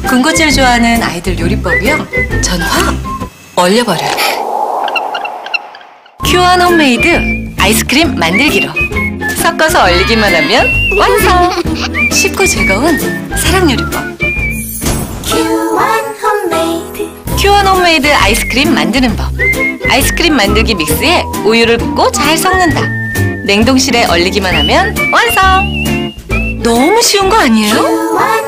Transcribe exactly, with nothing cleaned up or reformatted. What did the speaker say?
군것질 좋아하는 아이들 요리법이요. 전 확 얼려버려요. 큐원 홈메이드 아이스크림 만들기로 섞어서 얼리기만 하면 완성! 쉽고 즐거운 사랑 요리법. 큐원 홈메이드. 큐원 홈메이드 아이스크림 만드는 법. 아이스크림 만들기 믹스에 우유를 붓고 잘 섞는다. 냉동실에 얼리기만 하면 완성! 너무 쉬운 거 아니에요? 큐원